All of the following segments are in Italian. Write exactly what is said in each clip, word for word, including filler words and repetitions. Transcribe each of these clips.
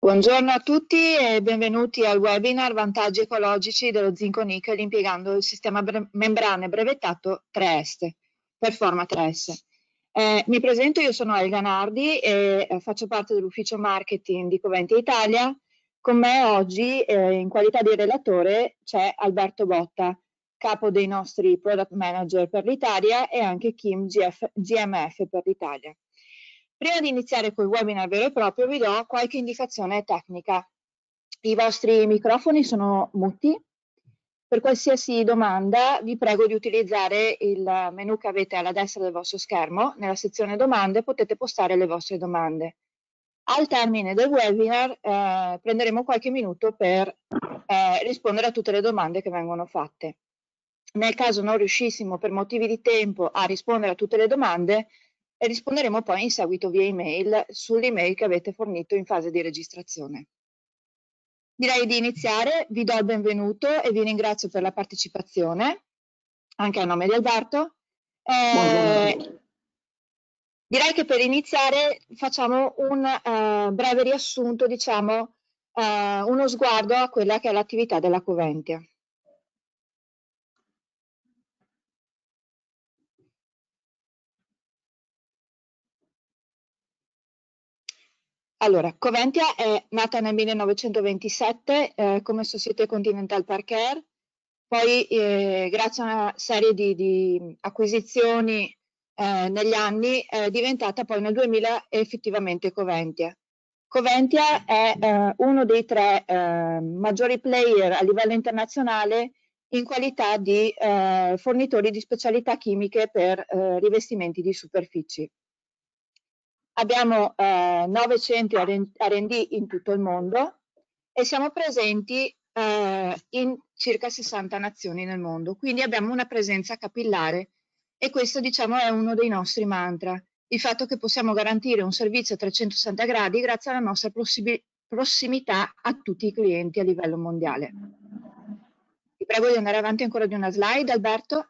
Buongiorno a tutti e benvenuti al webinar Vantaggi ecologici dello zinco nickel impiegando il sistema bre membrane brevettato tre S, Performa tre S. Eh, mi presento, io sono Elga Nardi e eh, faccio parte dell'ufficio marketing di Coventya Italia. Con me oggi eh, in qualità di relatore c'è Alberto Botta, capo dei nostri product manager per l'Italia, e anche Kim G M F per l'Italia. Prima di iniziare col webinar vero e proprio vi do qualche indicazione tecnica. I vostri microfoni sono muti. Per qualsiasi domanda vi prego di utilizzare il menu che avete alla destra del vostro schermo. Nella sezione domande potete postare le vostre domande. Al termine del webinar eh, prenderemo qualche minuto per eh, rispondere a tutte le domande che vengono fatte. Nel caso non riuscissimo per motivi di tempo a rispondere a tutte le domande, e risponderemo poi in seguito via email sull'email che avete fornito in fase di registrazione. Direi di iniziare, vi do il benvenuto e vi ringrazio per la partecipazione, anche a nome di Alberto. Eh, direi che per iniziare facciamo un uh, breve riassunto, diciamo, uh, uno sguardo a quella che è l'attività della Coventya. Allora, Coventya è nata nel millenovecentoventisette eh, come Société Continental Parker, poi eh, grazie a una serie di, di acquisizioni eh, negli anni è diventata poi nel duemila effettivamente Coventya. Coventya è eh, uno dei tre eh, maggiori player a livello internazionale in qualità di eh, fornitori di specialità chimiche per eh, rivestimenti di superfici. Abbiamo eh, nove centri R and D in tutto il mondo e siamo presenti eh, in circa sessanta nazioni nel mondo, quindi abbiamo una presenza capillare e questo, diciamo, è uno dei nostri mantra, il fatto che possiamo garantire un servizio a trecentosessanta gradi grazie alla nostra prossimità a tutti i clienti a livello mondiale. Ti prego di andare avanti ancora di una slide, Alberto.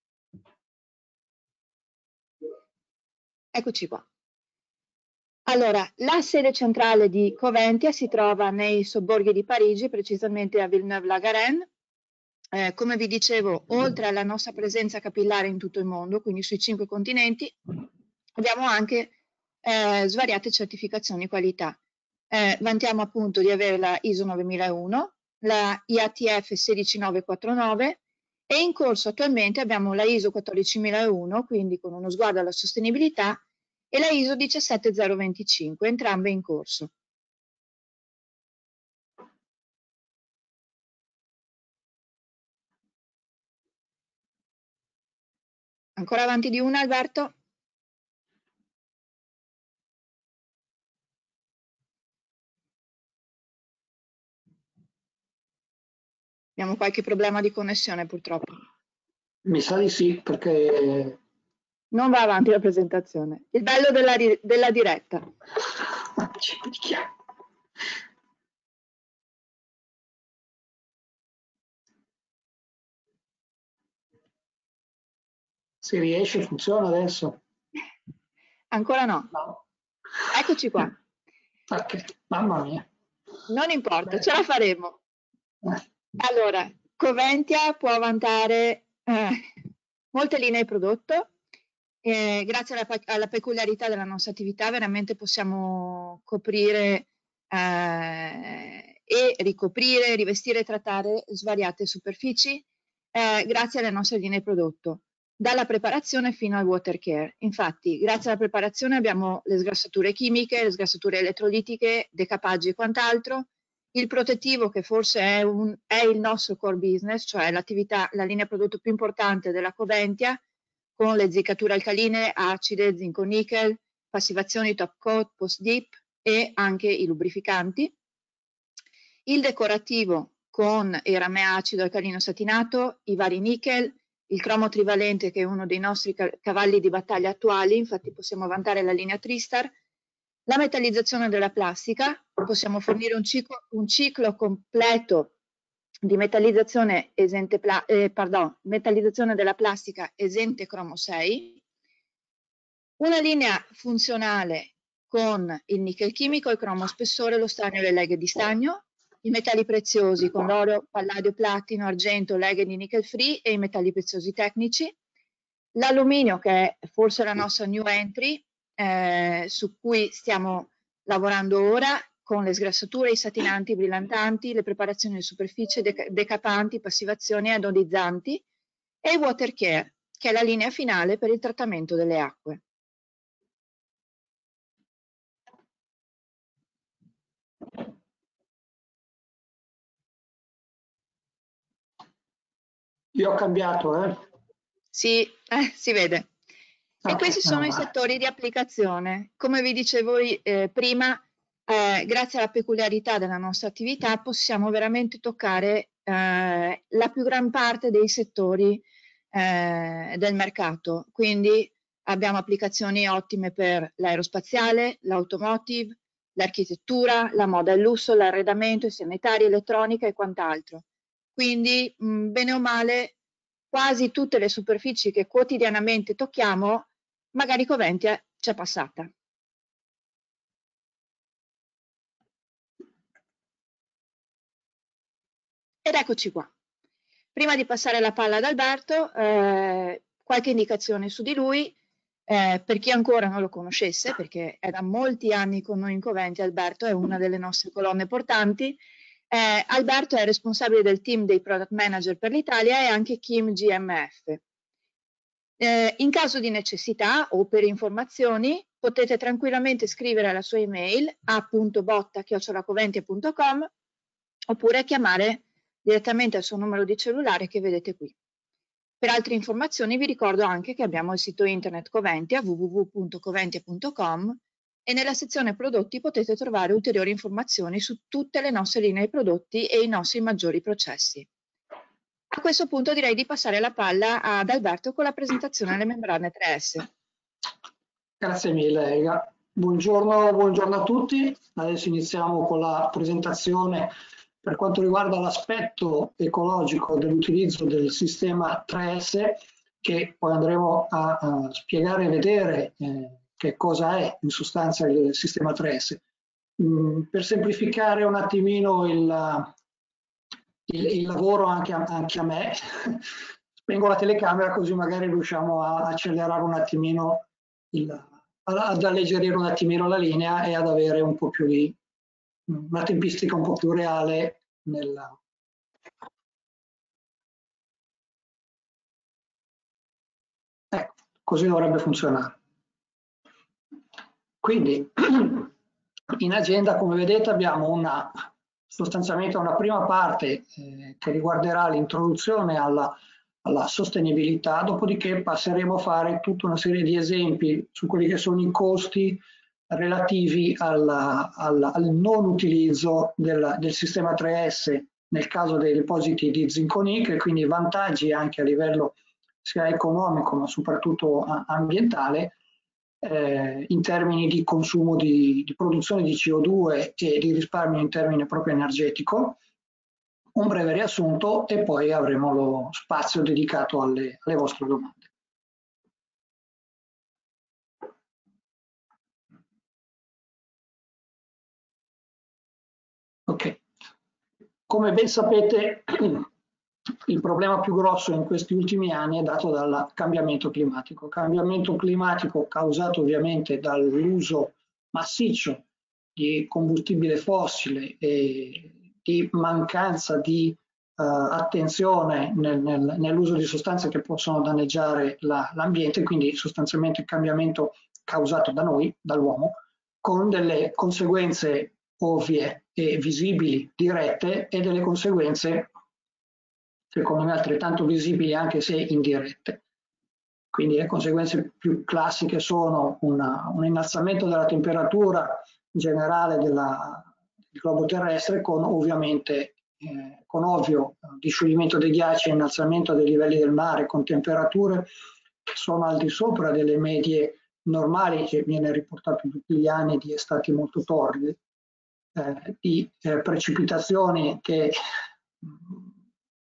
Eccoci qua. Allora, la sede centrale di Coventya si trova nei sobborghi di Parigi, precisamente a Villeneuve-la-Garenne. Eh, come vi dicevo, oltre alla nostra presenza capillare in tutto il mondo, quindi sui cinque continenti, abbiamo anche eh, svariate certificazioni qualità. Eh, vantiamo appunto di avere la I S O novemilauno, la I A T F sedici nove quattro nove e in corso attualmente abbiamo la I S O quattordicimilauno, quindi con uno sguardo alla sostenibilità, e la I S O diciassette zero venticinque, entrambe in corso. Ancora avanti di una, Alberto? Abbiamo qualche problema di connessione purtroppo. Mi sa di sì, perché... Non va avanti la presentazione. Il bello della, della diretta. Si riesce, funziona adesso? Ancora no. No. Eccoci qua. Ok, mamma mia. Non importa, Beh. ce la faremo. Eh. Allora, Coventya può vantare eh, molte linee di prodotto. Eh, grazie alla, alla peculiarità della nostra attività veramente possiamo coprire eh, e ricoprire, rivestire e trattare svariate superfici eh, grazie alle nostre linee di prodotto, dalla preparazione fino al water care. Infatti, grazie alla preparazione abbiamo le sgrassature chimiche, le sgrassature elettrolitiche, decapaggi e quant'altro, il protettivo che forse è, un, è il nostro core business, cioè l'attività, la linea prodotto più importante della Coventya, con le ziccature alcaline, acide, zinco nickel, passivazioni top coat, post dip e anche i lubrificanti. Il decorativo con il rame acido alcalino satinato, i vari nickel, il cromo trivalente che è uno dei nostri cavalli di battaglia attuali, infatti possiamo vantare la linea Tristar. La metallizzazione della plastica, possiamo fornire un ciclo, un ciclo completo di metallizzazione, esente pla eh, pardon, metallizzazione della plastica esente cromo sei, una linea funzionale con il nickel chimico, il cromo spessore, lo stagno e le leghe di stagno, i metalli preziosi con l'oro, palladio, platino, argento, leghe di nickel free e i metalli preziosi tecnici, l'alluminio che è forse la nostra new entry eh, su cui stiamo lavorando ora con le sgrassature, i satinanti, i brillantanti, le preparazioni di superficie, deca decapanti, passivazioni e anodizzanti e il water care che è la linea finale per il trattamento delle acque. Io ho cambiato, eh? Sì, eh, si vede. E Okay, questi sono meno i male. settori di applicazione. Come vi dicevo eh, prima, eh, grazie alla peculiarità della nostra attività possiamo veramente toccare eh, la più gran parte dei settori eh, del mercato. Quindi abbiamo applicazioni ottime per l'aerospaziale, l'automotive, l'architettura, la moda e il lusso, l'arredamento, i sanitari, elettronica e quant'altro. Quindi, mh, bene o male, quasi tutte le superfici che quotidianamente tocchiamo, magari Coventia c'è passata. Ed eccoci qua. Prima di passare la palla ad Alberto, eh, qualche indicazione su di lui, eh, per chi ancora non lo conoscesse, perché è da molti anni con noi in Coventia, Alberto è una delle nostre colonne portanti. Eh, Alberto è responsabile del team dei product manager per l'Italia e anche K I M G M F. Eh, in caso di necessità o per informazioni potete tranquillamente scrivere alla sua email a punto botta chiocciola coventia punto com oppure chiamare direttamente al suo numero di cellulare che vedete qui. Per altre informazioni vi ricordo anche che abbiamo il sito internet Coventia w w w punto coventia punto com e nella sezione prodotti potete trovare ulteriori informazioni su tutte le nostre linee di prodotti e i nostri maggiori processi. A questo punto direi di passare la palla ad Alberto con la presentazione delle membrane tre S. Grazie mille, Ega. Buongiorno, buongiorno a tutti. Adesso iniziamo con la presentazione per quanto riguarda l'aspetto ecologico dell'utilizzo del sistema tre S, che poi andremo a, a spiegare e vedere eh, che cosa è in sostanza il sistema tre S. Mm, per semplificare un attimino il, il, il lavoro anche a, anche a me, spengo la telecamera così magari riusciamo a accelerare un attimino il, ad alleggerire un attimino la linea e ad avere un po' più di una tempistica un po' più reale nella... Ecco, così dovrebbe funzionare. Quindi in agenda, come vedete, abbiamo una, sostanzialmente una prima parte eh, che riguarderà l'introduzione alla, alla sostenibilità, dopodiché passeremo a fare tutta una serie di esempi su quelli che sono i costi relativi alla, alla, al non utilizzo del, del sistema tre S nel caso dei depositi di zinco nickel, quindi vantaggi anche a livello sia economico ma soprattutto ambientale, eh, in termini di consumo di, di produzione di C O due e di risparmio in termini proprio energetico, un breve riassunto e poi avremo lo spazio dedicato alle, alle vostre domande. Ok, come ben sapete il problema più grosso in questi ultimi anni è dato dal cambiamento climatico. Cambiamento climatico causato ovviamente dall'uso massiccio di combustibile fossile e di mancanza di uh, attenzione nel, nel, nell'uso di sostanze che possono danneggiare l'ambiente, la, quindi sostanzialmente cambiamento causato da noi, dall'uomo, con delle conseguenze ovvie e visibili, dirette, e delle conseguenze secondo me altrettanto visibili anche se indirette. Quindi le conseguenze più classiche sono una, un innalzamento della temperatura generale della, del globo terrestre con ovviamente eh, con ovvio discioglimento dei ghiacci e innalzamento dei livelli del mare con temperature che sono al di sopra delle medie normali, che viene riportato tutti gli anni di estati molto torride, eh, di eh, precipitazioni che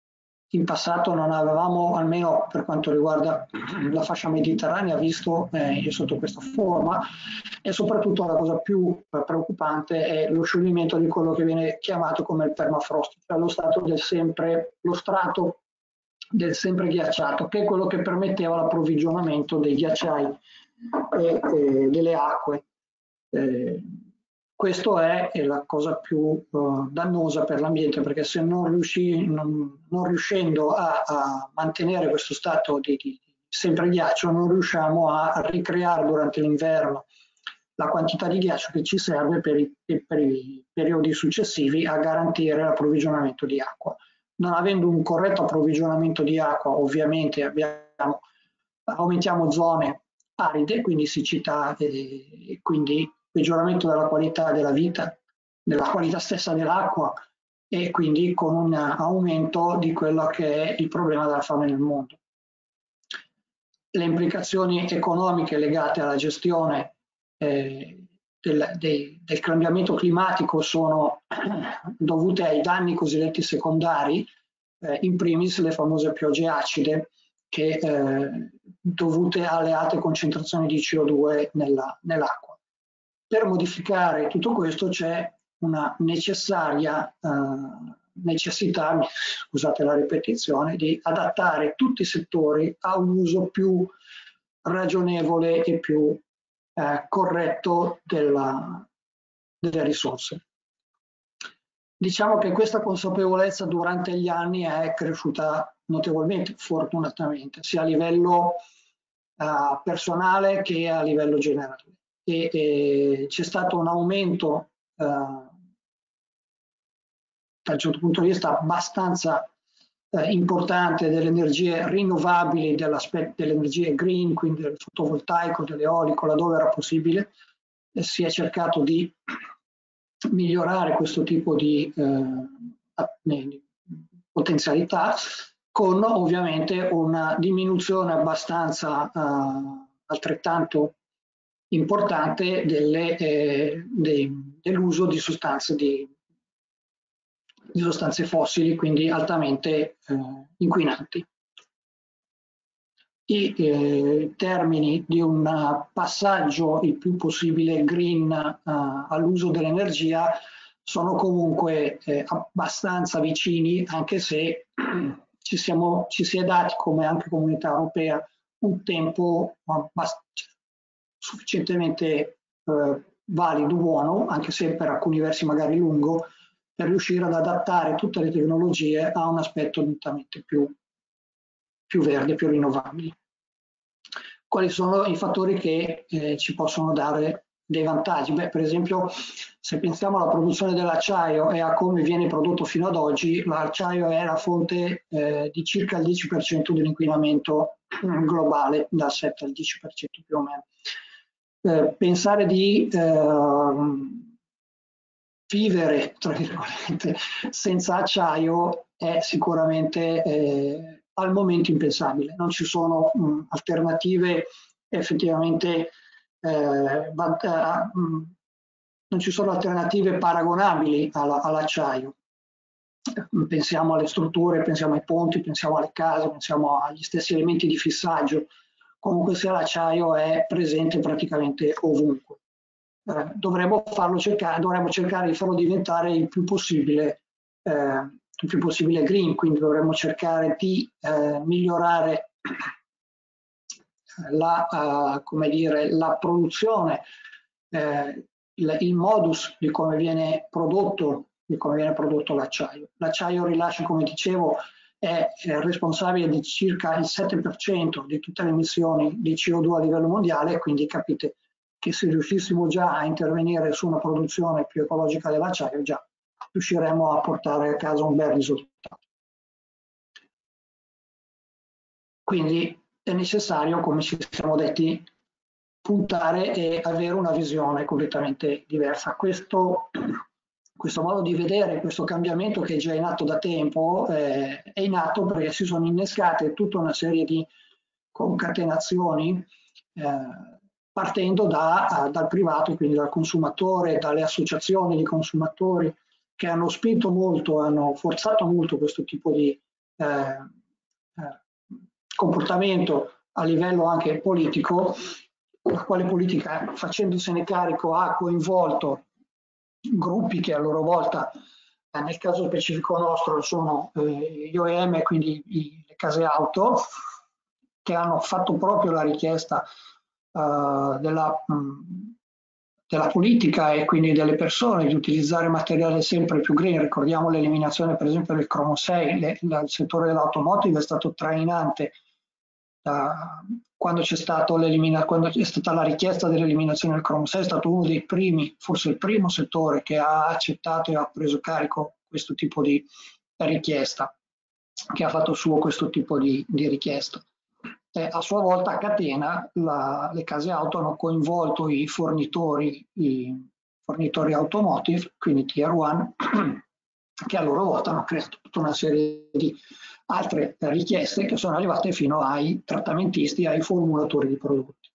in passato non avevamo, almeno per quanto riguarda la fascia mediterranea, visto eh, sotto questa forma, e soprattutto la cosa più preoccupante è lo scioglimento di quello che viene chiamato come il permafrost, cioè lo stato del sempre, lo strato del sempre ghiacciato, che è quello che permetteva l'approvvigionamento dei ghiacciai e, e delle acque. Eh, Questo è, è la cosa più uh, dannosa per l'ambiente, perché se non, riusci, non, non riuscendo a, a mantenere questo stato di, di sempre ghiaccio, non riusciamo a, a ricreare durante l'inverno la quantità di ghiaccio che ci serve per i, per i periodi successivi a garantire l'approvvigionamento di acqua. Non avendo un corretto approvvigionamento di acqua, ovviamente abbiamo, aumentiamo zone aride, quindi siccità e, e quindi peggioramento della qualità della vita, della qualità stessa dell'acqua, e quindi con un aumento di quello che è il problema della fame nel mondo. Le implicazioni economiche legate alla gestione eh, del, dei, del cambiamento climatico sono dovute ai danni cosiddetti secondari, eh, in primis le famose piogge acide, che eh, dovute alle alte concentrazioni di C O due nella, nell'acqua. Per modificare tutto questo c'è una necessaria eh, necessità, scusate la ripetizione, di adattare tutti i settori a un uso più ragionevole e più eh, corretto della, delle risorse. Diciamo che questa consapevolezza durante gli anni è cresciuta notevolmente, fortunatamente, sia a livello eh, personale che a livello generale. E, e c'è stato un aumento eh, da un certo punto di vista abbastanza eh, importante delle energie rinnovabili, delle energie green, quindi del fotovoltaico, dell'eolico, laddove era possibile. E si è cercato di migliorare questo tipo di eh, potenzialità, con ovviamente una diminuzione abbastanza eh, altrettanto importante delle, eh, dell'uso di sostanze, di, di sostanze fossili, quindi altamente eh, inquinanti. I eh, termini di un passaggio il più possibile green eh, all'uso dell'energia sono comunque eh, abbastanza vicini, anche se ci, siamo, ci si è dati come anche comunità europea un tempo sufficientemente eh, valido, buono, anche se per alcuni versi magari lungo, per riuscire ad adattare tutte le tecnologie a un aspetto nettamente più, più verde, più rinnovabili. Quali sono i fattori che eh, ci possono dare dei vantaggi? Beh, per esempio, se pensiamo alla produzione dell'acciaio e a come viene prodotto fino ad oggi, l'acciaio è la fonte eh, di circa il dieci per cento dell'inquinamento globale, dal sette al dieci per cento più o meno. Eh, pensare di eh, vivere, tra virgolette, senza acciaio è sicuramente eh, al momento impensabile. Non ci sono mh, alternative effettivamente, eh, mh, non ci sono alternative paragonabili all'acciaio. Pensiamo alle strutture, pensiamo ai ponti, pensiamo alle case, pensiamo agli stessi elementi di fissaggio. Comunque sia, l'acciaio è presente praticamente ovunque. Eh, dovremmo farlo cercare, dovremmo cercare di farlo diventare il più possibile, eh, il più possibile green, quindi dovremmo cercare di eh, migliorare la, uh, come dire, la produzione, eh, il, il modus di come viene prodotto, di come viene prodotto l'acciaio. L'acciaio rilascia, come dicevo, è, è responsabile di circa il sette per cento di tutte le emissioni di C O due a livello mondiale, quindi capite che se riuscissimo già a intervenire su una produzione più ecologica dell'acciaio, già riusciremo a portare a casa un bel risultato. Quindi è necessario, come ci siamo detti, puntare e avere una visione completamente diversa. Questo, questo modo di vedere, questo cambiamento che è già in atto da tempo, eh, è in atto perché si sono innescate tutta una serie di concatenazioni eh, partendo da, dal privato, quindi dal consumatore, dalle associazioni di consumatori che hanno spinto molto, hanno forzato molto questo tipo di eh, eh, comportamento a livello anche politico, la quale politica, facendosene carico, ha coinvolto gruppi che a loro volta, eh, nel caso specifico nostro, sono eh, gli O E M, quindi i, le case auto, che hanno fatto proprio la richiesta uh, della, mh, della politica e quindi delle persone di utilizzare materiale sempre più green. Ricordiamo l'eliminazione per esempio del cromo sei, le, la, il settore dell'automotive è stato trainante da, quando c'è stato quando è stata la richiesta dell'eliminazione del cromo sei, è stato uno dei primi, forse il primo settore che ha accettato e ha preso carico questo tipo di richiesta, che ha fatto suo questo tipo di, di richiesta. E a sua volta a catena la, le case auto hanno coinvolto i fornitori, i fornitori automotive, quindi tier one, che a loro volta hanno creato tutta una serie di altre richieste che sono arrivate fino ai trattamentisti, ai formulatori di prodotti.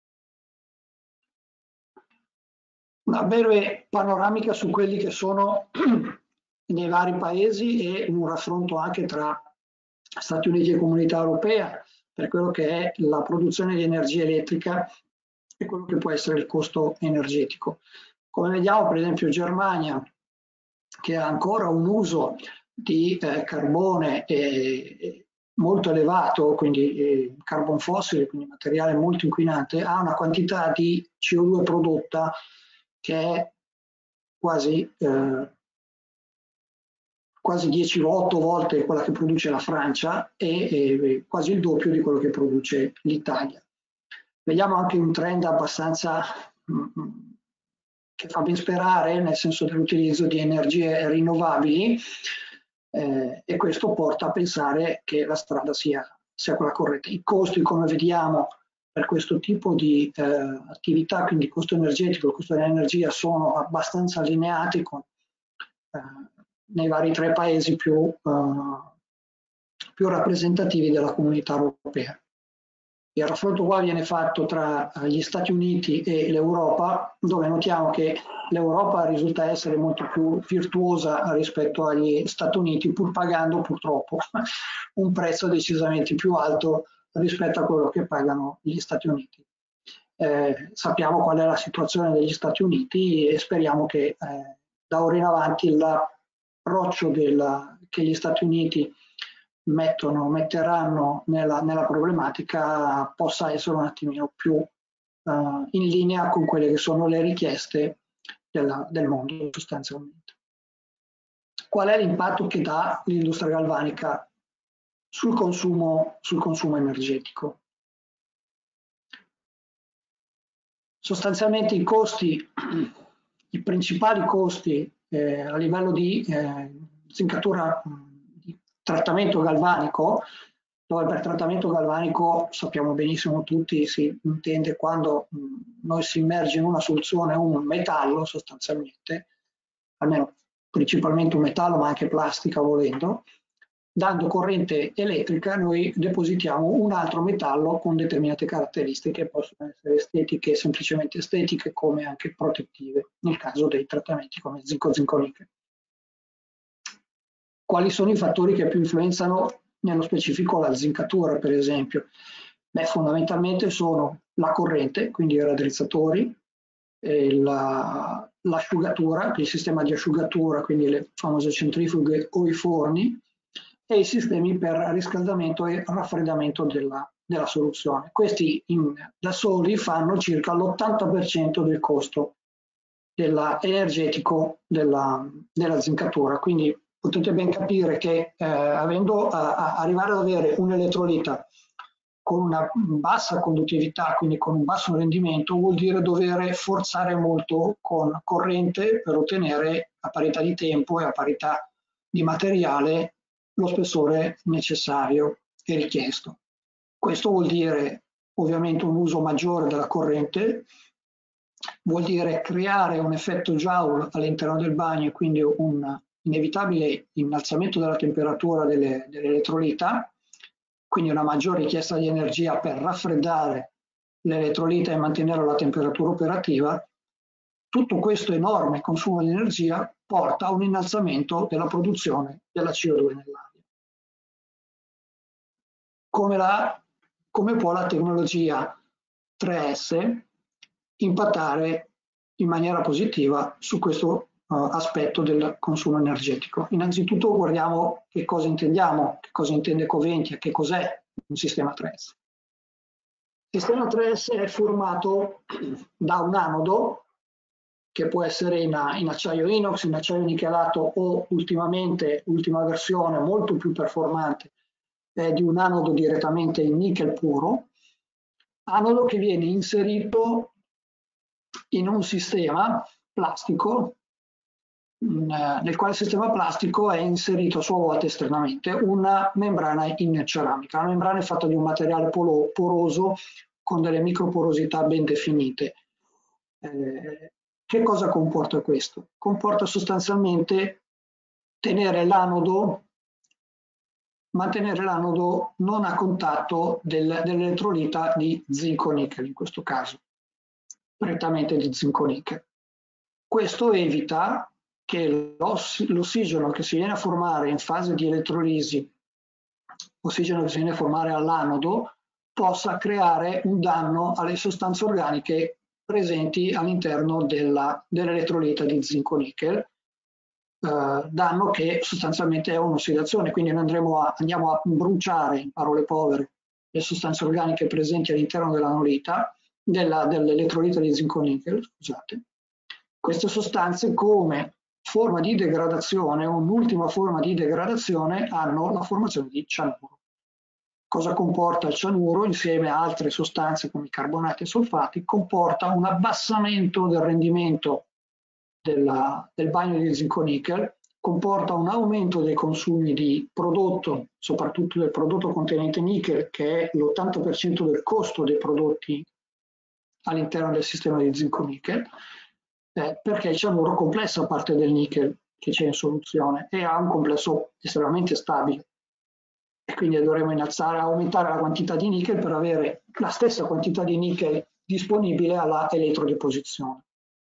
Una breve panoramica su quelli che sono nei vari paesi e un raffronto anche tra Stati Uniti e Comunità Europea per quello che è la produzione di energia elettrica e quello che può essere il costo energetico. Come vediamo, per esempio, Germania, che ha ancora un uso di eh, carbone eh, molto elevato, quindi eh, carbon fossile, quindi materiale molto inquinante, ha una quantità di C O due prodotta che è quasi, eh, quasi dieci o otto volte quella che produce la Francia e eh, quasi il doppio di quello che produce l'Italia. Vediamo anche un trend abbastanza mm, che fa ben sperare, nel senso dell'utilizzo di energie rinnovabili, eh, e questo porta a pensare che la strada sia, sia quella corretta. I costi, come vediamo, per questo tipo di eh, attività, quindi il costo energetico, il costo dell'energia, sono abbastanza allineati con, eh, nei vari tre paesi più, eh, più rappresentativi della comunità europea. Il raffronto qua viene fatto tra gli Stati Uniti e l'Europa, dove notiamo che l'Europa risulta essere molto più virtuosa rispetto agli Stati Uniti, pur pagando purtroppo un prezzo decisamente più alto rispetto a quello che pagano gli Stati Uniti. Eh, sappiamo qual è la situazione degli Stati Uniti e speriamo che eh, da ora in avanti l'approccio che gli Stati Uniti mettono, metteranno nella, nella problematica possa essere un attimino più uh, in linea con quelle che sono le richieste della, del mondo sostanzialmente. Qual è l'impatto che dà l'industria galvanica sul consumo, sul consumo energetico? Sostanzialmente i costi, i principali costi eh, a livello di eh, zincatura, di trattamento galvanico, dove per trattamento galvanico sappiamo benissimo tutti si intende quando mh, noi si immerge in una soluzione un metallo sostanzialmente, almeno principalmente un metallo ma anche plastica volendo, dando corrente elettrica noi depositiamo un altro metallo con determinate caratteristiche, possono essere estetiche, semplicemente estetiche, come anche protettive, nel caso dei trattamenti come zinco-zinco-nickel. Quali sono i fattori che più influenzano nello specifico la zincatura, per esempio? Beh, fondamentalmente sono la corrente, quindi i raddrizzatori, l'asciugatura, il sistema di asciugatura, quindi le famose centrifughe o i forni, e i sistemi per riscaldamento e raffreddamento della, della soluzione. Questi in, da soli fanno circa l'ottanta per cento del costo della, energetico della, della zincatura, quindi potete ben capire che eh, avendo a, a arrivare ad avere un elettrolita con una bassa conduttività, quindi con un basso rendimento, vuol dire dover forzare molto con corrente per ottenere a parità di tempo e a parità di materiale lo spessore necessario e richiesto. Questo vuol dire ovviamente un uso maggiore della corrente, vuol dire creare un effetto Joule all'interno del bagno e quindi un inevitabile innalzamento della temperatura delle, dell'elettrolita, quindi una maggiore richiesta di energia per raffreddare l'elettrolita e mantenere la temperatura operativa. Tutto questo enorme consumo di energia porta a un innalzamento della produzione della C O due nell'aria. come, la, come può la tecnologia tre S impattare in maniera positiva su questo uh, aspetto del consumo energetico. Innanzitutto guardiamo che cosa intendiamo, che cosa intende Coventya, che cos'è un sistema tre S. Il sistema tre S è formato da un anodo, che può essere in, in acciaio inox, in acciaio nichelato o ultimamente, ultima versione molto più performante, è di un anodo direttamente in nickel puro, anodo che viene inserito in un sistema plastico, nel quale sistema plastico è inserito a sua volta esternamente una membrana in ceramica. La membrana è fatta di un materiale poroso con delle microporosità ben definite. Eh, che cosa comporta questo? Comporta sostanzialmente tenere l'anodo, mantenere l'anodo non a contatto del, dell'elettrolita di zinco-nickel, in questo caso, prettamente di zinco-nickel. Questo evita che l'ossigeno che si viene a formare in fase di elettrolisi, ossigeno che si viene a formare all'anodo, possa creare un danno alle sostanze organiche presenti all'interno dell'elettrolita di zinco-nickel, eh, danno che sostanzialmente è un'ossidazione, quindi noi andremo a, andiamo a bruciare, in parole povere, le sostanze organiche presenti all'interno dell'anolita, dell'elettrolita di zinco-nickel, scusate. Queste sostanze come forma di degradazione, un'ultima forma di degradazione, hanno la formazione di cianuro. Cosa comporta il cianuro insieme a altre sostanze come i carbonati e solfati? Comporta un abbassamento del rendimento della, del bagno di zinco-nickel, comporta un aumento dei consumi di prodotto, soprattutto del prodotto contenente nickel, che è l'ottanta per cento del costo dei prodotti all'interno del sistema di zinco-nickel, eh, perché il cianuro complessa parte del nickel che c'è in soluzione e ha un complesso estremamente stabile. E quindi dovremo innalzare, aumentare la quantità di nickel per avere la stessa quantità di nickel disponibile alla elettrodeposizione.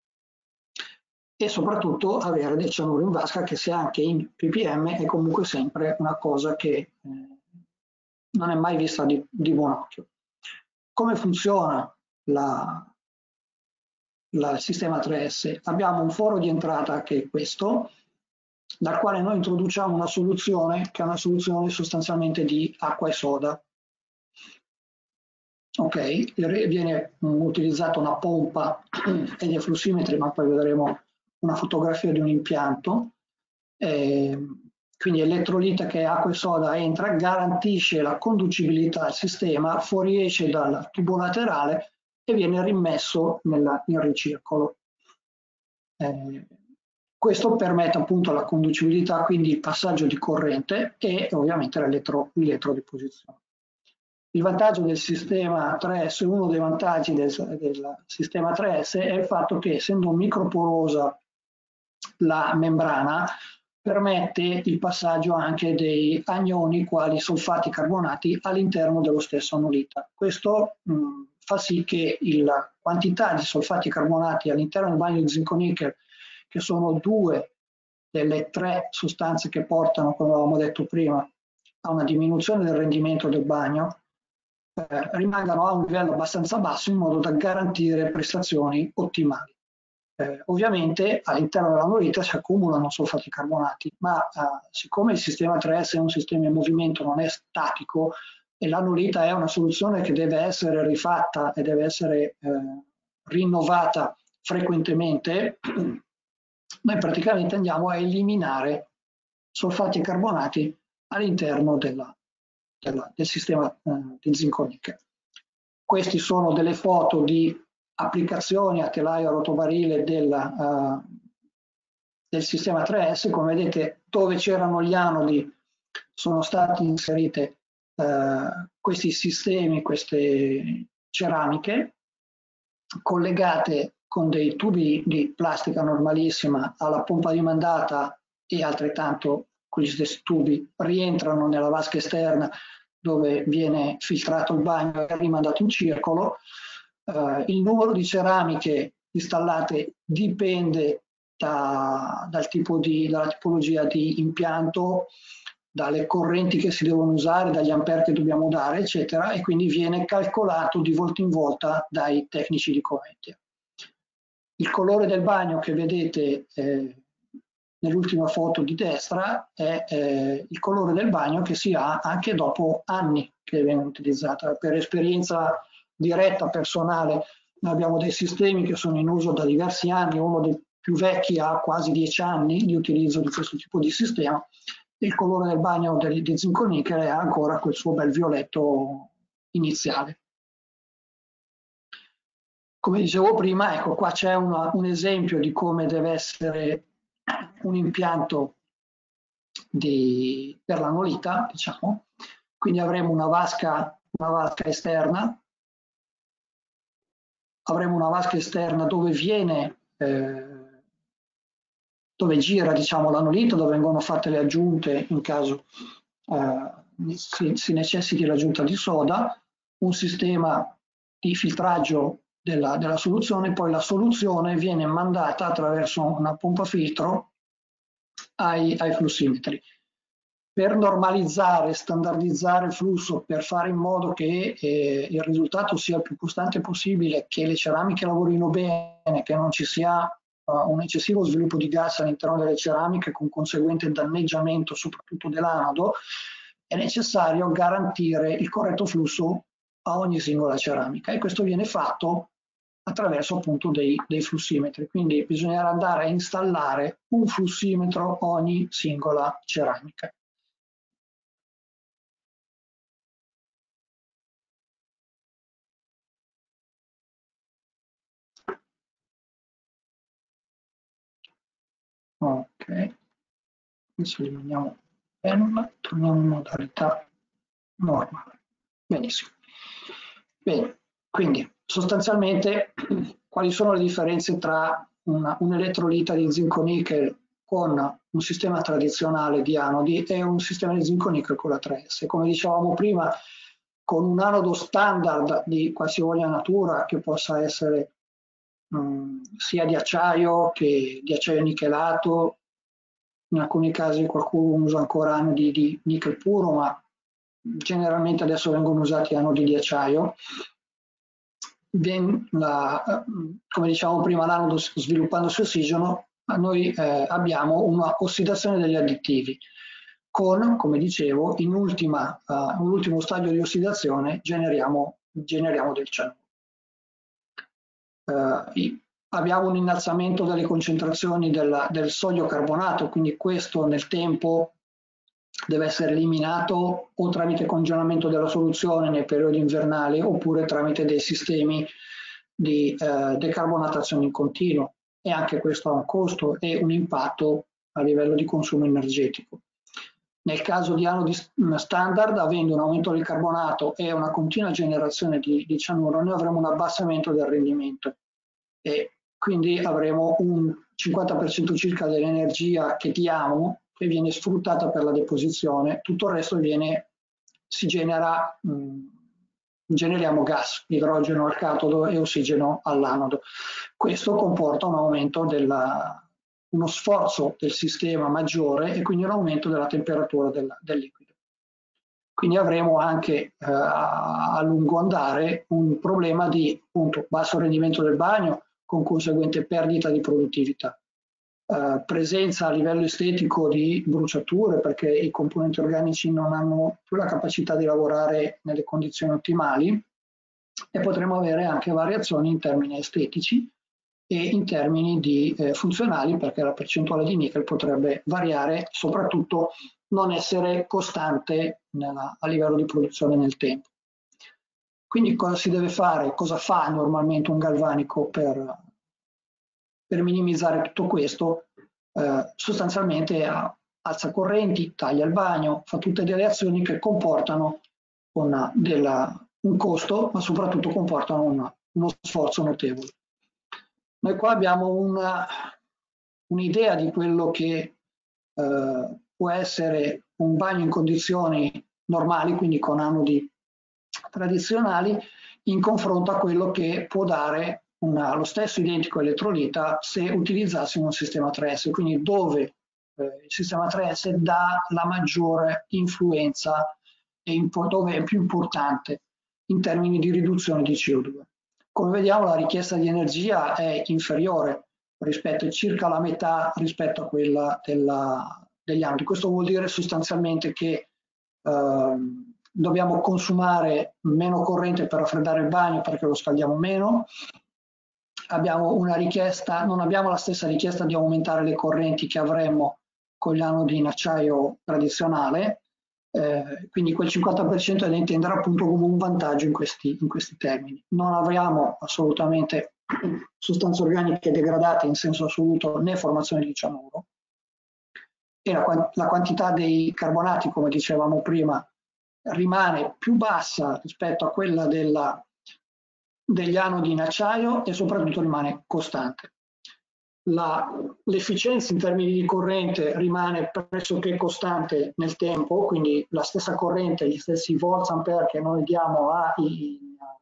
E soprattutto avere del cianuro in vasca che, se anche in ppm, è comunque sempre una cosa che eh, non è mai vista di, di buon occhio. Come funziona la, la, il sistema tre S? Abbiamo un foro di entrata che è questo, dal quale noi introduciamo una soluzione che è una soluzione sostanzialmente di acqua e soda. Ok, viene utilizzata una pompa e dei flussimetri, ma poi vedremo una fotografia di un impianto. Eh, quindi elettrolita che è acqua e soda entra, garantisce la conducibilità al sistema, fuoriesce dal tubo laterale e viene rimesso nella, in ricircolo. Eh, Questo permette appunto la conducibilità, quindi il passaggio di corrente e ovviamente l'elettrodeposizione. Il vantaggio del sistema tre S, uno dei vantaggi del, del sistema tre S è il fatto che, essendo microporosa la membrana, permette il passaggio anche dei anioni quali solfati carbonati all'interno dello stesso anolita. Questo mh, fa sì che la quantità di solfati carbonati all'interno del bagno di zinco-nickel, che sono due delle tre sostanze che portano, come avevamo detto prima, a una diminuzione del rendimento del bagno, eh, rimangano a un livello abbastanza basso in modo da garantire prestazioni ottimali. Eh, ovviamente all'interno dell'anolita si accumulano solfati carbonati, ma eh, siccome il sistema tre S è un sistema in movimento, non è statico, e l'anolita è una soluzione che deve essere rifatta e deve essere eh, rinnovata frequentemente, noi praticamente andiamo a eliminare solfati carbonati all'interno della, della, del sistema eh, di zinco-nickel. Queste sono delle foto di applicazioni a telaio a rotobarile del, uh, del sistema tre S. Come vedete, dove c'erano gli anodi sono stati inserite uh, questi sistemi, queste ceramiche collegate con dei tubi di plastica normalissima alla pompa di mandata, e altrettanto quegli stessi tubi rientrano nella vasca esterna dove viene filtrato il bagno e rimandato in circolo. Uh, il numero di ceramiche installate dipende da, dal tipo di, dalla tipologia di impianto. dalle correnti che si devono usare, dagli ampere che dobbiamo dare, eccetera, e quindi viene calcolato di volta in volta dai tecnici di corrente. Il colore del bagno che vedete eh, nell'ultima foto di destra è eh, il colore del bagno che si ha anche dopo anni che viene utilizzata. Per esperienza diretta, personale, noi abbiamo dei sistemi che sono in uso da diversi anni, uno dei più vecchi ha quasi dieci anni di utilizzo di questo tipo di sistema, e il colore del bagno di, di zinco nickel è ancora quel suo bel violetto iniziale. Come dicevo prima, ecco qua c'è un esempio di come deve essere un impianto di, per l'anolita, diciamo. Quindi avremo una vasca, una vasca esterna, avremo una vasca esterna dove viene, eh, dove gira, diciamo, l'anolita, dove vengono fatte le aggiunte in caso eh, si, si necessiti l'aggiunta di soda, un sistema di filtraggio della, della soluzione, poi la soluzione viene mandata attraverso una pompa filtro ai, ai flussimetri. Per normalizzare, standardizzare il flusso, per fare in modo che eh, il risultato sia il più costante possibile, che le ceramiche lavorino bene, che non ci sia uh, un eccessivo sviluppo di gas all'interno delle ceramiche con conseguente danneggiamento soprattutto dell'anodo, è necessario garantire il corretto flusso a ogni singola ceramica, e questo viene fatto attraverso appunto dei, dei flussimetri. Quindi bisognerà andare a installare un flussimetro ogni singola ceramica. Ok, adesso eliminiamo penna, torniamo in modalità normale. Benissimo. Bene, quindi sostanzialmente quali sono le differenze tra una, un elettrolita di zinco nickel con un sistema tradizionale di anodi e un sistema di zinco nickel con la tre S? Come dicevamo prima, con un anodo standard di qualsivoglia natura, che possa essere mh, sia di acciaio che di acciaio nichelato, in alcuni casi qualcuno usa ancora anodi di nickel puro, ma generalmente adesso vengono usati anodi di acciaio. La, come dicevamo prima, l'anodo sviluppandosi ossigeno, noi eh, abbiamo una ossidazione degli additivi con, come dicevo, in ultima, uh, un ultimo stadio di ossidazione generiamo, generiamo del cianuro. Uh, abbiamo un innalzamento delle concentrazioni del, del sodio carbonato, quindi questo nel tempo deve essere eliminato o tramite congelamento della soluzione nei periodi invernali oppure tramite dei sistemi di eh, decarbonatazione in continuo, e anche questo ha un costo e un impatto a livello di consumo energetico. Nel caso di anodi standard, avendo un aumento del carbonato e una continua generazione di, di cianuro, noi avremo un abbassamento del rendimento e quindi avremo un cinquanta per cento circa dell'energia che diamo che viene sfruttata per la deposizione, tutto il resto viene, si genera, mh, generiamo gas, idrogeno al catodo e ossigeno all'anodo. Questo comporta un aumento della, uno sforzo del sistema maggiore e quindi un aumento della temperatura del, del liquido. Quindi avremo anche eh, a lungo andare un problema di appunto, basso rendimento del bagno con conseguente perdita di produttività. Uh, presenza a livello estetico di bruciature, perché i componenti organici non hanno più la capacità di lavorare nelle condizioni ottimali, e potremo avere anche variazioni in termini estetici e in termini di eh, funzionali, perché la percentuale di nickel potrebbe variare, soprattutto non essere costante nella, a livello di produzione nel tempo. Quindi cosa si deve fare? Cosa fa normalmente un galvanico per Per minimizzare tutto questo? Eh, sostanzialmente alza correnti, taglia il bagno, fa tutte delle azioni che comportano una, della, un costo, ma soprattutto comportano una, uno sforzo notevole. Noi qua abbiamo un'idea di quello che eh, può essere un bagno in condizioni normali, quindi con anodi tradizionali, in confronto a quello che può dare una, lo stesso identico elettrolita se utilizzassimo un sistema tre S, quindi dove eh, il sistema tre S dà la maggiore influenza e dove è più importante in termini di riduzione di C O due. Come vediamo, la richiesta di energia è inferiore rispetto, circa la metà rispetto a quella della, degli altri. Questo vuol dire sostanzialmente che eh, dobbiamo consumare meno corrente per raffreddare il bagno perché lo scaldiamo meno. Abbiamo una richiesta, non abbiamo la stessa richiesta di aumentare le correnti che avremmo con gli anodi in acciaio tradizionale, eh, quindi quel cinquanta per cento è da intendere appunto come un vantaggio in questi, in questi termini. Non abbiamo assolutamente sostanze organiche degradate in senso assoluto né formazione di cianuro, e la, la quantità dei carbonati, come dicevamo prima, rimane più bassa rispetto a quella della, degli anodi in acciaio e soprattutto rimane costante. L'efficienza in termini di corrente rimane pressoché costante nel tempo, quindi la stessa corrente, gli stessi volts ampere che noi diamo a i,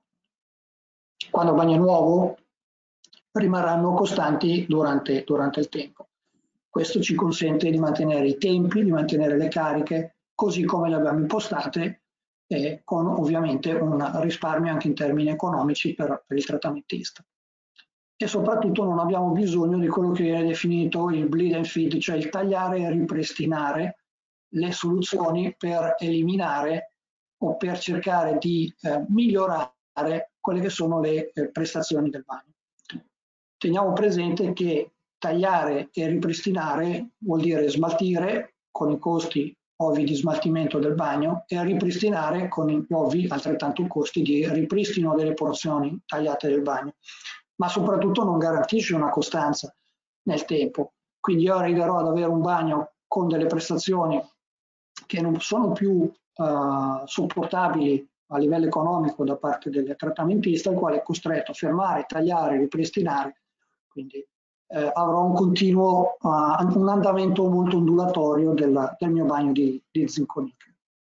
quando il bagno è nuovo rimarranno costanti durante, durante il tempo. Questo ci consente di mantenere i tempi, di mantenere le cariche così come le abbiamo impostate, e con ovviamente un risparmio anche in termini economici per, per il trattamentista. E soprattutto non abbiamo bisogno di quello che viene definito il bleed and feed, cioè il tagliare e ripristinare le soluzioni per eliminare o per cercare di eh, migliorare quelle che sono le eh, prestazioni del bagno. Teniamo presente che tagliare e ripristinare vuol dire smaltire con i costi ovvi di smaltimento del bagno e ripristinare con i ovvi altrettanto costi di ripristino delle porzioni tagliate del bagno, ma soprattutto non garantisce una costanza nel tempo. Quindi io arriverò ad avere un bagno con delle prestazioni che non sono più uh, sopportabili a livello economico da parte del trattamentista, il quale è costretto a fermare, tagliare, ripristinare, quindi eh, avrò un continuo, uh, un andamento molto ondulatorio del, del mio bagno di, di zinco nickel.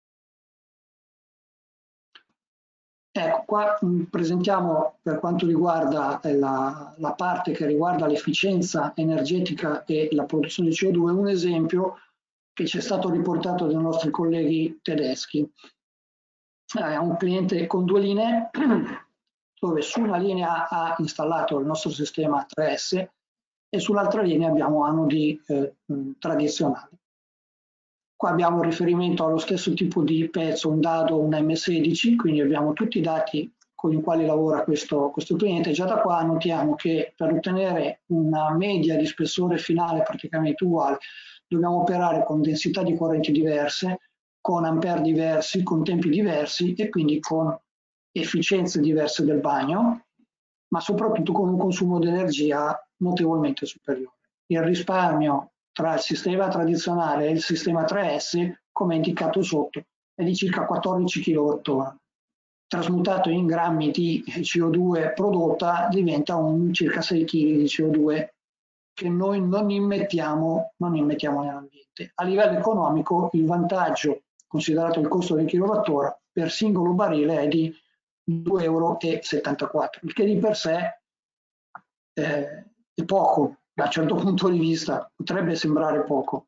Ecco, qua mh, presentiamo per quanto riguarda la, la parte che riguarda l'efficienza energetica e la produzione di C O due, un esempio che ci è stato riportato dai nostri colleghi tedeschi. È un cliente con due linee, dove su una linea ha installato il nostro sistema tre S e sull'altra linea abbiamo anodi eh, tradizionali. Qua abbiamo un riferimento allo stesso tipo di pezzo, un dado, un M sedici, quindi abbiamo tutti i dati con i quali lavora questo, questo cliente. Già da qua notiamo che per ottenere una media di spessore finale praticamente uguale dobbiamo operare con densità di correnti diverse, con ampere diversi, con tempi diversi e quindi con efficienze diverse del bagno, ma soprattutto con un consumo di energia notevolmente superiore. Il risparmio tra il sistema tradizionale e il sistema tre S, come indicato sotto, è di circa quattordici chilowattora. Trasmutato in grammi di C O due prodotta diventa un circa sei chili di C O due che noi non immettiamo, non immettiamo nell'ambiente. A livello economico il vantaggio, considerato il costo del kilowattora, per singolo barile è di due virgola settantaquattro euro, il che di per sé eh, è poco. Da un certo punto di vista potrebbe sembrare poco,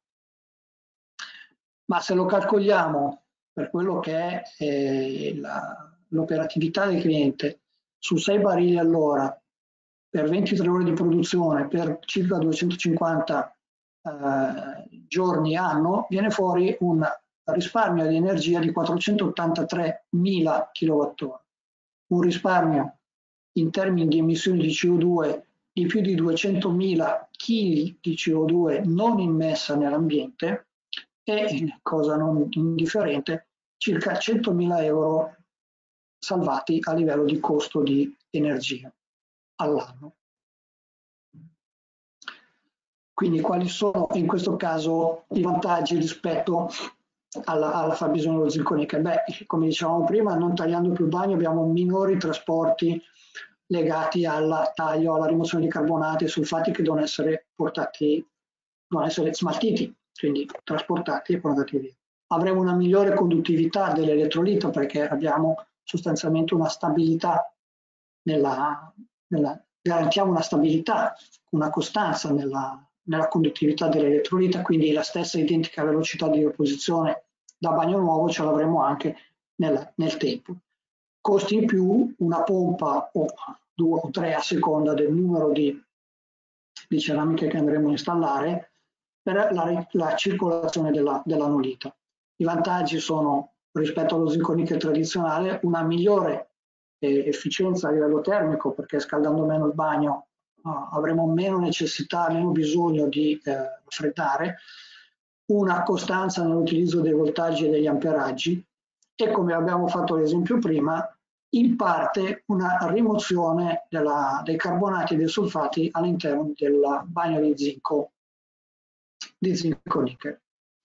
ma se lo calcoliamo per quello che è eh, l'operatività del cliente su sei barili all'ora per ventitré ore di produzione per circa duecentocinquanta eh, giorni anno, viene fuori un risparmio di energia di quattrocentottantatremila kilowattora, un risparmio in termini di emissioni di C O due di più di duecentomila chili di C O due non immessa nell'ambiente e, cosa non indifferente, circa centomila euro salvati a livello di costo di energia all'anno. Quindi quali sono in questo caso i vantaggi rispetto alla, alla fabbisogno dello zinco nickel? Beh, come dicevamo prima, non tagliando più il bagno abbiamo minori trasporti legati al taglio, alla rimozione di carbonati e sulfati che devono essere portati, devono essere smaltiti, quindi trasportati e portati via. Avremo una migliore conduttività dell'elettrolito perché abbiamo sostanzialmente una stabilità nella, nella garantiamo una stabilità, una costanza nella, nella conduttività dell'elettrolita, quindi la stessa identica velocità di deposizione da bagno nuovo ce l'avremo anche nel, nel tempo. Costi in più una pompa o due o tre a seconda del numero di, di ceramiche che andremo a installare per la, la circolazione della, dell'anolita. I vantaggi sono, rispetto allo zinco-nickel tradizionale, una migliore eh, efficienza a livello termico, perché scaldando meno il bagno uh, avremo meno necessità, meno bisogno di eh, raffreddare, una costanza nell'utilizzo dei voltaggi e degli amperaggi e, come abbiamo fatto l'esempio prima, in parte una rimozione della, dei carbonati e dei sulfati all'interno del bagno di zinco di zinco-nickel.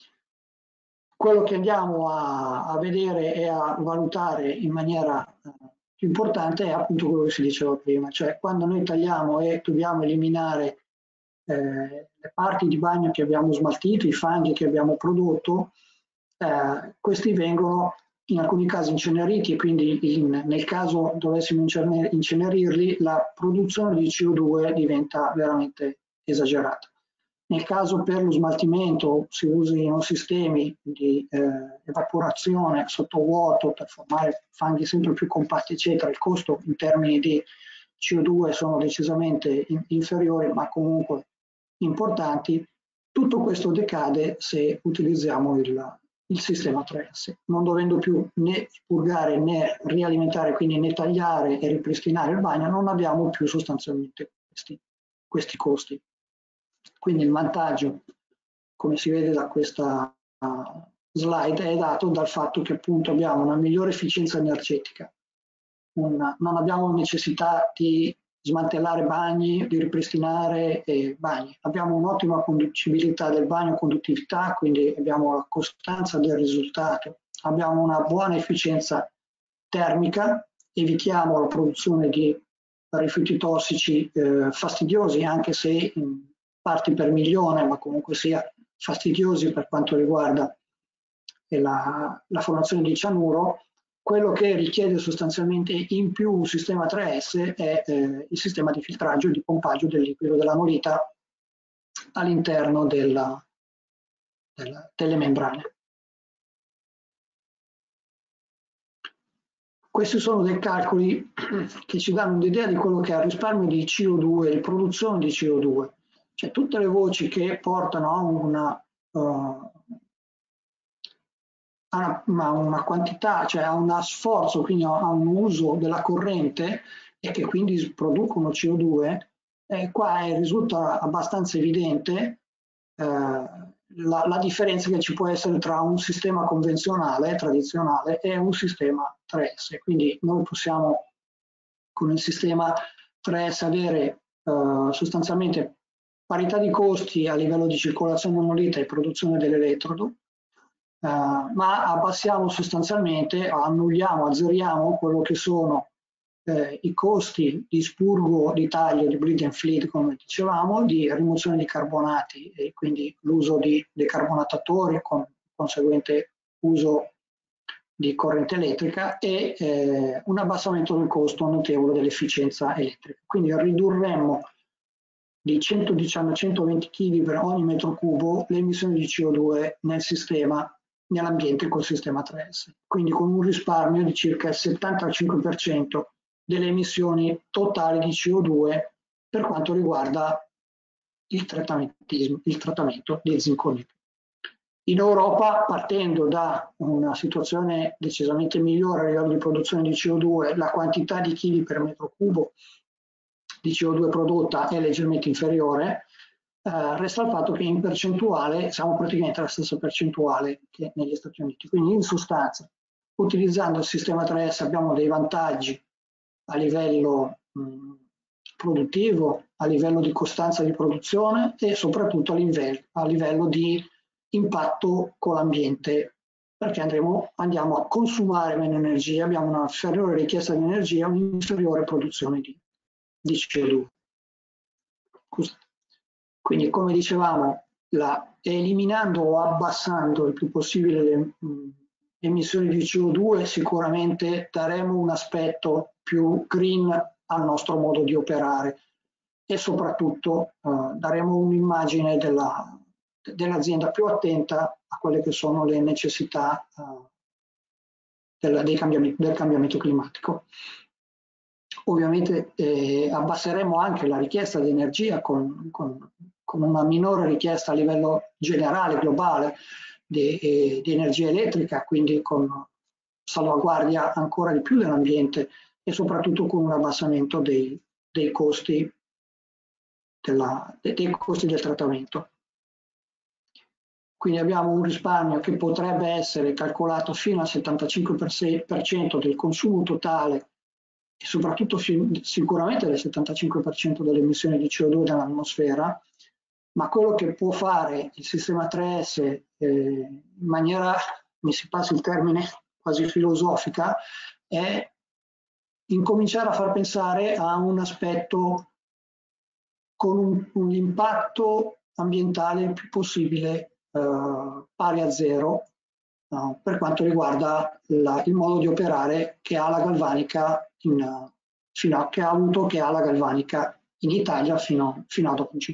Quello che andiamo a, a vedere e a valutare in maniera eh, più importante è appunto quello che si diceva prima, cioè quando noi tagliamo e dobbiamo eliminare eh, le parti di bagno che abbiamo smaltito, i fanghi che abbiamo prodotto, eh, questi vengono in alcuni casi inceneriti e quindi in, nel caso dovessimo incenerirli la produzione di C O due diventa veramente esagerata. Nel caso per lo smaltimento si usino sistemi di eh, evaporazione sottovuoto per formare fanghi sempre più compatti, eccetera, il costo in termini di C O due sono decisamente in, inferiori, ma comunque importanti. Tutto questo decade se utilizziamo il, il sistema tre S, non dovendo più né spurgare né rialimentare, quindi né tagliare e ripristinare il bagno, non abbiamo più sostanzialmente questi, questi costi. Quindi il vantaggio, come si vede da questa uh, slide, è dato dal fatto che appunto abbiamo una migliore efficienza energetica, una, non abbiamo necessità di smantellare bagni, di ripristinare eh, bagni, abbiamo un'ottima conducibilità del bagno, conduttività, quindi abbiamo la costanza del risultato, abbiamo una buona efficienza termica, evitiamo la produzione di rifiuti tossici eh, fastidiosi, anche se in parti per milione, ma comunque sia fastidiosi per quanto riguarda la, la formazione di cianuro. Quello che richiede sostanzialmente in più un sistema tre S è eh, il sistema di filtraggio e di pompaggio del liquido dell'anolita all'interno della, della, delle membrane. Questi sono dei calcoli che ci danno un'idea di quello che è il risparmio di C O due, di produzione di C O due. Cioè tutte le voci che portano a una, uh, a una, una quantità, cioè a uno sforzo, quindi a un uso della corrente e che quindi producono C O due, eh, qua è, risulta abbastanza evidente eh, la, la differenza che ci può essere tra un sistema convenzionale, tradizionale, e un sistema tre S. Quindi noi possiamo con il sistema tre S avere eh, sostanzialmente parità di costi a livello di circolazione monolita e produzione dell'elettrodo, uh, ma abbassiamo sostanzialmente, annulliamo, azzeriamo quello che sono eh, i costi di spurgo, di taglio, di bleed and feed, come dicevamo, di rimozione di carbonati e quindi l'uso di decarbonatatori con conseguente uso di corrente elettrica e eh, un abbassamento del costo notevole dell'efficienza elettrica. Quindi ridurremmo di centodiciannove a centoventi chili per ogni metro cubo le emissioni di C O due nel sistema, nell'ambiente col sistema tre S, quindi con un risparmio di circa il settantacinque per cento delle emissioni totali di C O due per quanto riguarda il, il trattamento di zinco-nickel. In Europa, partendo da una situazione decisamente migliore a livello di produzione di C O due, la quantità di chili per metro cubo di C O due prodotta è leggermente inferiore, eh, resta il fatto che in percentuale siamo praticamente alla stessa percentuale che negli Stati Uniti. Quindi in sostanza, utilizzando il sistema tre S abbiamo dei vantaggi a livello mh, produttivo, a livello di costanza di produzione e soprattutto a livello, a livello di impatto con l'ambiente, perché andremo, andiamo a consumare meno energia, abbiamo una inferiore richiesta di energia, un'inferiore produzione di di C O due. Scusate. Quindi, come dicevamo, la, eliminando o abbassando il più possibile le mh, emissioni di C O due, sicuramente daremo un aspetto più green al nostro modo di operare e soprattutto eh, daremo un'immagine della, dell'azienda più attenta a quelle che sono le necessità eh, del, dei cambiamenti, del cambiamento climatico. Ovviamente eh, abbasseremo anche la richiesta di energia con, con, con una minore richiesta a livello generale, globale, di, eh, di energia elettrica, quindi con salvaguardia ancora di più dell'ambiente e soprattutto con un abbassamento dei, dei, costi, della, dei costi del trattamento. Quindi abbiamo un risparmio che potrebbe essere calcolato fino al settantacinque per cento del consumo totale e soprattutto sicuramente del settantacinque per cento delle emissioni di C O due dall'atmosfera, ma quello che può fare il sistema tre S eh, in maniera, mi si passi il termine, quasi filosofica, è incominciare a far pensare a un aspetto con un, un impatto ambientale il più possibile eh, pari a zero uh, per quanto riguarda la, il modo di operare che ha la galvanica in, fino a, che ha avuto che ha la galvanica in Italia fino, fino ad oggi.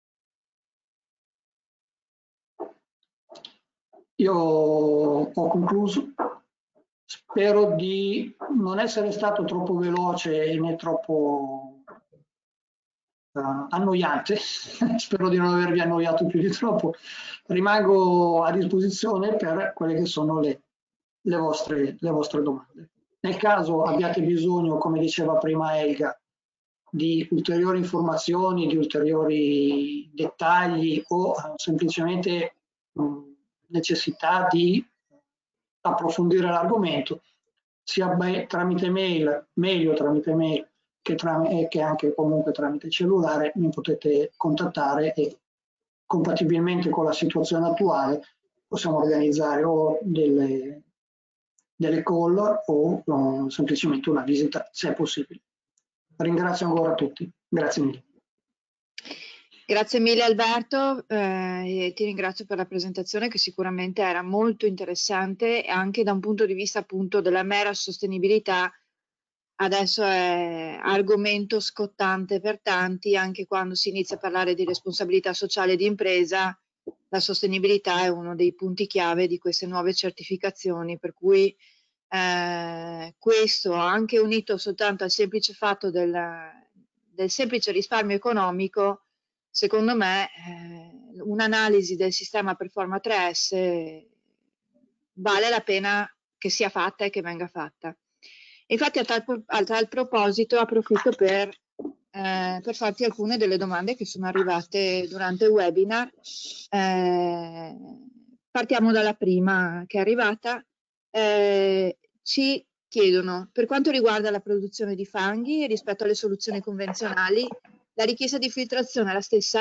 Io ho concluso, spero di non essere stato troppo veloce né troppo uh, annoiante, spero di non avervi annoiato più di troppo. Rimango a disposizione per quelle che sono le, le, vostre, le vostre domande. Nel caso abbiate bisogno, come diceva prima Elga, di ulteriori informazioni, di ulteriori dettagli o uh, semplicemente um, necessità di approfondire l'argomento, sia tramite mail, meglio tramite mail che, tra, che anche comunque tramite cellulare, mi potete contattare e compatibilmente con la situazione attuale possiamo organizzare o delle, delle call o no, semplicemente una visita se è possibile. Ringrazio ancora tutti, grazie mille. Grazie mille Alberto, eh, e ti ringrazio per la presentazione che sicuramente era molto interessante e anche da un punto di vista appunto della mera sostenibilità. Adesso è argomento scottante per tanti, anche quando si inizia a parlare di responsabilità sociale di impresa, la sostenibilità è uno dei punti chiave di queste nuove certificazioni, per cui eh, questo anche unito soltanto al semplice fatto del, del semplice risparmio economico, secondo me eh, un'analisi del sistema Performa tre S vale la pena che sia fatta e che venga fatta. Infatti a tal, a tal proposito approfitto per, eh, per farti alcune delle domande che sono arrivate durante il webinar. Eh, partiamo dalla prima che è arrivata. Eh, ci chiedono, per quanto riguarda la produzione di fanghi rispetto alle soluzioni convenzionali, la richiesta di filtrazione è la stessa?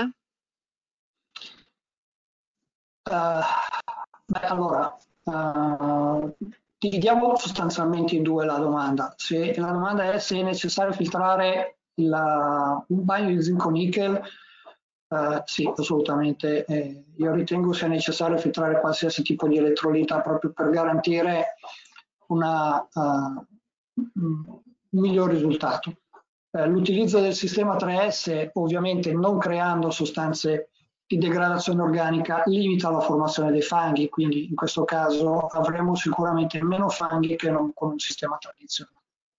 Uh, beh, allora, uh, dividiamo sostanzialmente in due la domanda. Se la domanda è se è necessario filtrare la, un bagno di zinco nickel, uh, sì, assolutamente. Eh, io ritengo sia necessario filtrare qualsiasi tipo di elettrolita proprio per garantire una, uh, un miglior risultato. Eh, l'utilizzo del sistema tre S, ovviamente non creando sostanze di degradazione organica, limita la formazione dei fanghi, quindi in questo caso avremo sicuramente meno fanghi che non con un sistema tradizionale.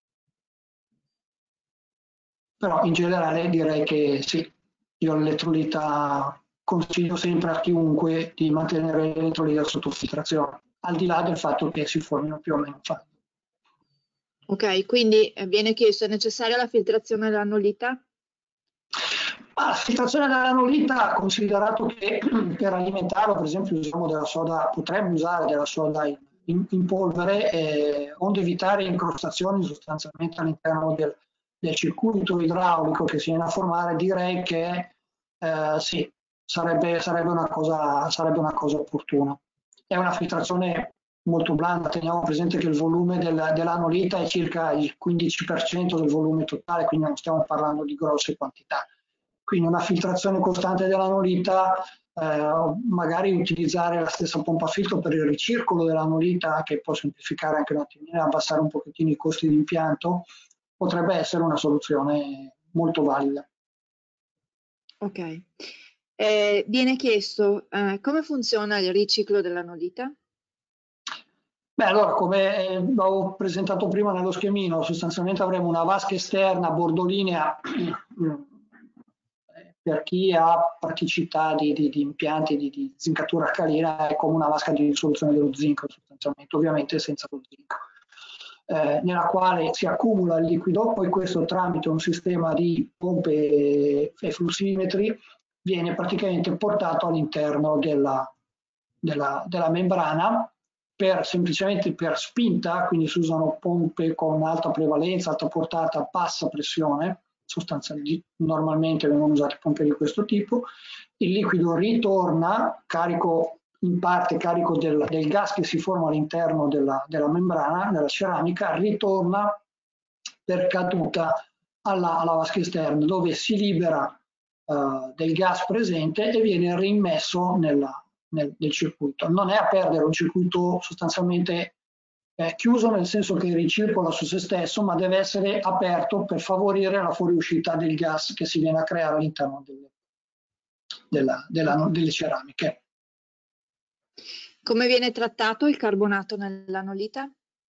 Però in generale direi che sì, io l'elettrolita consiglio sempre a chiunque di mantenere l'elettrolita sotto filtrazione, al di là del fatto che si formino più o meno fanghi. Ok, quindi viene chiesto, è necessaria la filtrazione dell'anolita? Ah, la filtrazione dell'anolita, considerato che per alimentarlo, per esempio, usiamo della soda, potremmo usare della soda in, in polvere, eh, onde evitare incrostazioni sostanzialmente all'interno del, del circuito idraulico che si viene a formare, direi che eh, sì, sarebbe, sarebbe, una cosa, sarebbe una cosa opportuna. È una filtrazione molto blanda, teniamo presente che il volume del, dell'anolita è circa il quindici per cento del volume totale, quindi non stiamo parlando di grosse quantità. Quindi una filtrazione costante dell'anolita, eh, magari utilizzare la stessa pompa filtro per il ricircolo dell'anolita, che può semplificare anche un attimino e abbassare un pochettino i costi di impianto, potrebbe essere una soluzione molto valida. Ok. Eh, viene chiesto eh, come funziona il riciclo dell'anolita? Beh, allora, come eh, avevo presentato prima nello schemino, sostanzialmente avremo una vasca esterna bordolinea per chi ha praticità di, di, di impianti di, di zincatura alcalina, è come una vasca di soluzione dello zinco, sostanzialmente, ovviamente senza lo zinco, eh, nella quale si accumula il liquido, poi questo tramite un sistema di pompe e flussimetri viene praticamente portato all'interno della, della, della membrana per, semplicemente per spinta, quindi si usano pompe con alta prevalenza, alta portata, bassa pressione, sostanzialmente normalmente vengono usate pompe di questo tipo, il liquido ritorna carico in parte carico del, del gas che si forma all'interno della, della membrana, della ceramica, ritorna per caduta alla, alla vasca esterna dove si libera uh, del gas presente e viene rimesso nella, nel, nel circuito. Non è a perdere un circuito sostanzialmente eh, chiuso nel senso che ricircola su se stesso, ma deve essere aperto per favorire la fuoriuscita del gas che si viene a creare all'interno delle, della, della, delle ceramiche. Come viene trattato il carbonato nell'anolita?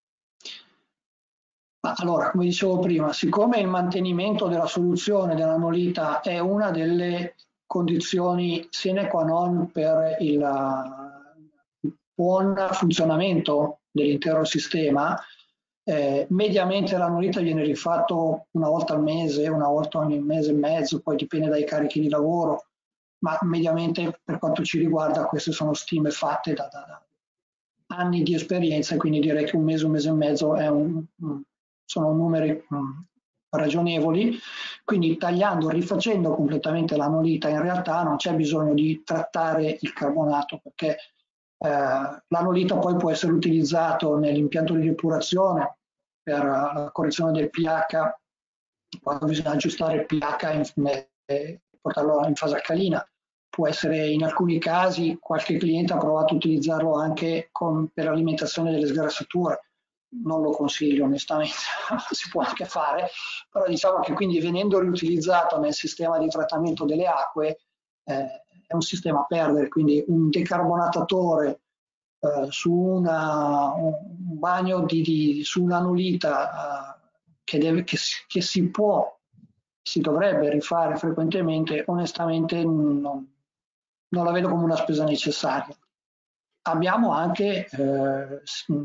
Allora, come dicevo prima, siccome il mantenimento della soluzione dell'anolita è una delle condizioni sine qua non per il, il buon funzionamento dell'intero sistema, eh, mediamente l'anolita viene rifatto una volta al mese, una volta ogni mese e mezzo, poi dipende dai carichi di lavoro, ma mediamente per quanto ci riguarda queste sono stime fatte da, da, da anni di esperienza, quindi direi che un mese, un mese e mezzo è un, un sono numeri mh, ragionevoli, quindi tagliando, rifacendo completamente l'anolita in realtà non c'è bisogno di trattare il carbonato perché eh, l'anolita poi può essere utilizzato nell'impianto di depurazione per la correzione del pH, quando bisogna aggiustare il pH e portarlo in fase alcalina. Può essere in alcuni casi, qualche cliente ha provato a utilizzarlo anche con, per l'alimentazione delle sgrassature. Non lo consiglio onestamente, si può anche fare, però diciamo che quindi venendo riutilizzato nel sistema di trattamento delle acque eh, è un sistema a perdere, quindi un decarbonatatore eh, su una, un bagno di, di, su un'anolita eh, che, deve, che, che si può, si dovrebbe rifare frequentemente, onestamente non, non la vedo come una spesa necessaria. Abbiamo anche eh,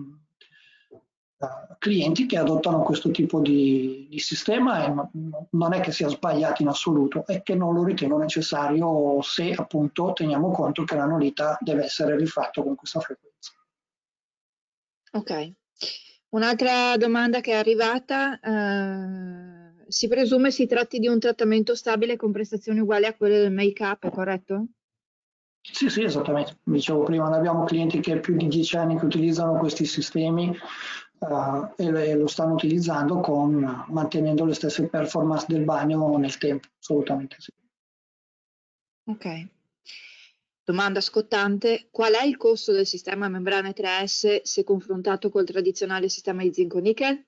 clienti che adottano questo tipo di, di sistema e non è che sia sbagliato in assoluto, è che non lo ritengo necessario se appunto teniamo conto che l'anolita deve essere rifatto con questa frequenza. Ok. Un'altra domanda che è arrivata, eh, si presume si tratti di un trattamento stabile con prestazioni uguali a quelle del make-up, è corretto? Sì, sì, esattamente. Dicevo prima, noi abbiamo clienti che più di dieci anni che utilizzano questi sistemi uh, e lo stanno utilizzando con, mantenendo le stesse performance del bagno nel tempo, assolutamente sì. Ok. Domanda scottante, qual è il costo del sistema membrane tre S se confrontato col tradizionale sistema di zinco-nickel?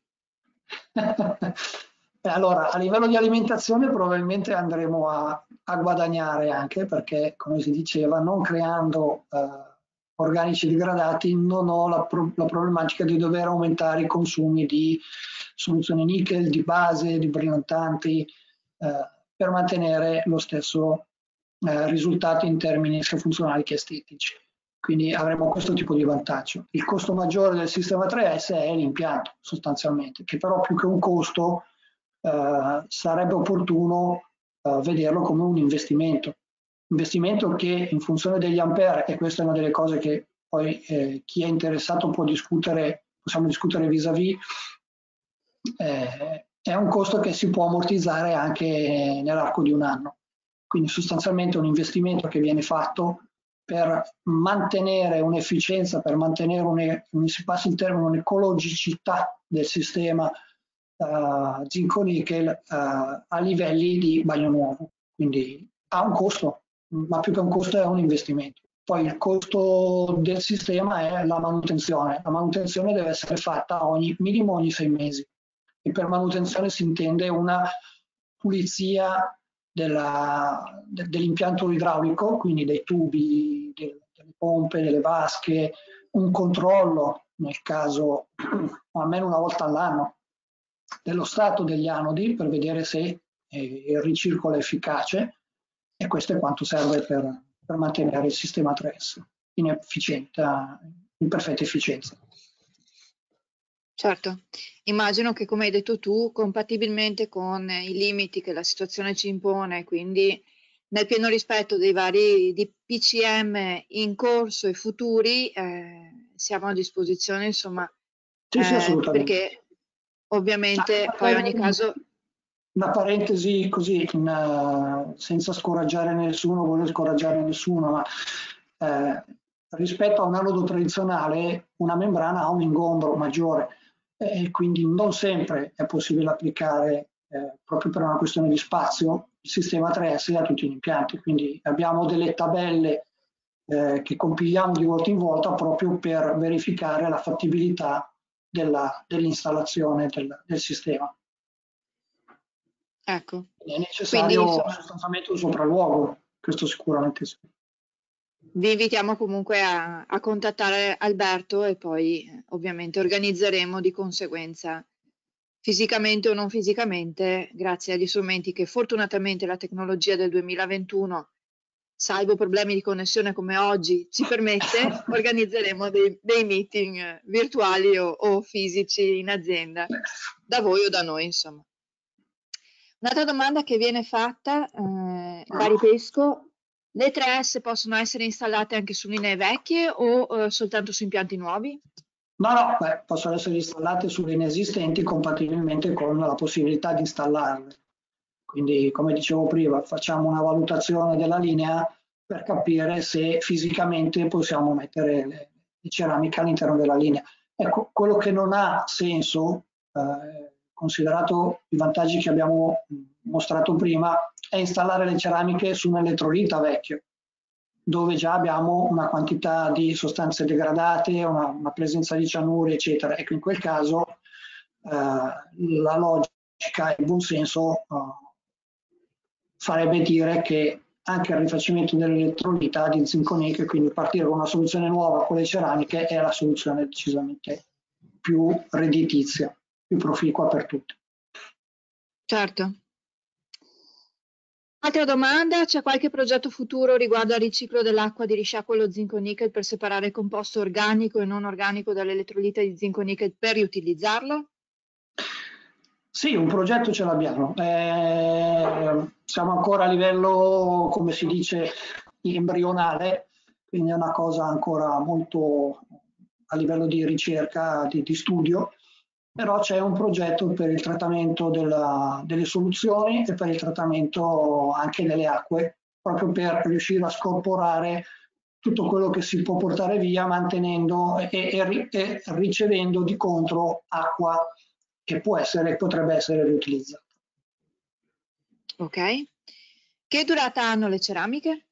Allora, a livello di alimentazione probabilmente andremo a, a guadagnare anche perché, come si diceva, non creando eh, organici degradati non ho la, pro la problematica di dover aumentare i consumi di soluzioni nickel, di base, di brillantanti eh, per mantenere lo stesso eh, risultato in termini sia funzionali che estetici. Quindi avremo questo tipo di vantaggio. Il costo maggiore del sistema tre S è l'impianto sostanzialmente, che però più che un costo eh, sarebbe opportuno eh, vederlo come un investimento. Investimento che in funzione degli ampere, e questa è una delle cose che poi eh, chi è interessato può discutere, possiamo discutere vis-à-vis, eh, è un costo che si può ammortizzare anche nell'arco di un anno. Quindi sostanzialmente un investimento che viene fatto per mantenere un'efficienza, per mantenere un, si passa in termine un'ecologicità del sistema uh, zinco-nickel uh, a livelli di bagno nuovo. Quindi ha un costo, ma più che un costo è un investimento. Poi il costo del sistema è la manutenzione. La manutenzione deve essere fatta ogni, minimo ogni sei mesi. E per manutenzione si intende una pulizia della, de, dell'impianto idraulico, quindi dei tubi, de, delle pompe, delle vasche, un controllo nel caso almeno una volta all'anno dello stato degli anodi per vedere se eh, il ricircolo è efficace, e questo è quanto serve per, per mantenere il sistema tre S in, efficienza, in perfetta efficienza. Certo, immagino che, come hai detto tu, compatibilmente con i limiti che la situazione ci impone, quindi nel pieno rispetto dei vari D P C M in corso e futuri, eh, siamo a disposizione, insomma, Sì, sì, eh, assolutamente. perché ovviamente Ah, poi ogni caso... Una parentesi così, in, uh, senza scoraggiare nessuno, voglio scoraggiare nessuno, ma eh, rispetto a un anodo tradizionale una membrana ha un ingombro maggiore e quindi non sempre è possibile applicare, eh, proprio per una questione di spazio, il sistema tre S a tutti gli impianti. Quindi abbiamo delle tabelle eh, che compiliamo di volta in volta proprio per verificare la fattibilità dell'installazione del, del sistema. Ecco, È necessario quindi insomma sostanzialmente un sopralluogo, questo sicuramente sì. vi invitiamo comunque a, a contattare Alberto e poi eh, ovviamente organizzeremo di conseguenza, fisicamente o non fisicamente, grazie agli strumenti che fortunatamente la tecnologia del duemilaventuno, salvo problemi di connessione come oggi, ci permette, organizzeremo dei, dei meeting eh, virtuali o, o fisici in azienda, da voi o da noi, insomma. Un'altra domanda che viene fatta, eh, la ripesco: le tre S possono essere installate anche su linee vecchie o eh, soltanto su impianti nuovi? No, no, beh, possono essere installate su linee esistenti compatibilmente con la possibilità di installarle. Quindi, come dicevo prima, facciamo una valutazione della linea per capire se fisicamente possiamo mettere le, le ceramiche all'interno della linea. Ecco, quello che non ha senso, eh, considerato i vantaggi che abbiamo mostrato prima, è installare le ceramiche su un elettrolita vecchio, dove già abbiamo una quantità di sostanze degradate, una, una presenza di cianuri, eccetera. Ecco, in quel caso eh, la logica e il buon senso eh, farebbe dire che anche il rifacimento dell'elettrolita di zinconickel, quindi partire con una soluzione nuova con le ceramiche, è la soluzione decisamente più redditizia, più proficua per tutti. Certo. Altra domanda: c'è qualche progetto futuro riguardo al riciclo dell'acqua di risciacquo zinco-nickel per separare il composto organico e non organico dall'elettrolita di zinco-nickel per riutilizzarlo? Sì, un progetto ce l'abbiamo. Eh, siamo ancora a livello, come si dice, embrionale, quindi è una cosa ancora molto a livello di ricerca, di, di studio, però c'è un progetto per il trattamento della, delle soluzioni e per il trattamento anche delle acque, proprio per riuscire a scorporare tutto quello che si può portare via, mantenendo e, e, e ricevendo di contro acqua che può essere, potrebbe essere riutilizzata. Ok. Che durata hanno le ceramiche?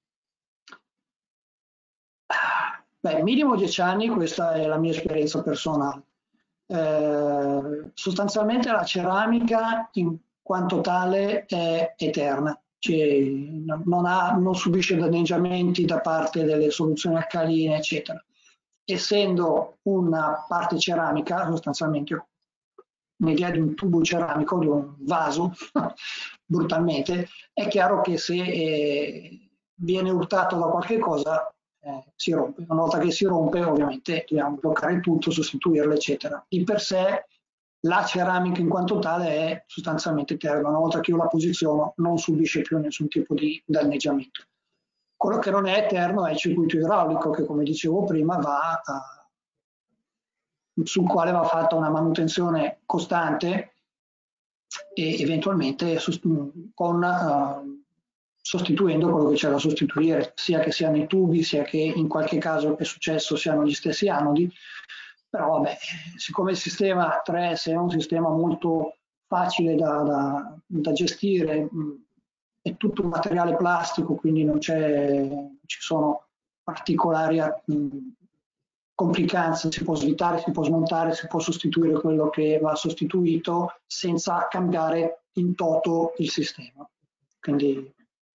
Beh, minimo dieci anni, questa è la mia esperienza personale. Eh, sostanzialmente la ceramica in quanto tale è eterna, cioè, non, ha, non subisce danneggiamenti da parte delle soluzioni alcaline, eccetera. Essendo una parte ceramica, sostanzialmente un'idea di un tubo ceramico, di un vaso, brutalmente, è chiaro che se eh, viene urtato da qualche cosa eh, si rompe. Una volta che si rompe, ovviamente dobbiamo bloccare tutto, sostituirlo, eccetera. Di per sé la ceramica in quanto tale è sostanzialmente eterna. Una volta che io la posiziono non subisce più nessun tipo di danneggiamento. Quello che non è eterno è il circuito idraulico che, come dicevo prima, va a sul quale va fatta una manutenzione costante e eventualmente con, uh, sostituendo quello che c'è da sostituire, sia che siano i tubi, sia che in qualche caso è successo siano gli stessi anodi. Però vabbè, siccome il sistema tre S è un sistema molto facile da, da, da gestire, mh, è tutto un materiale plastico, quindi non c'è, ci sono particolari mh, complicanze, si può svitare, si può smontare, si può sostituire quello che va sostituito senza cambiare in toto il sistema. quindi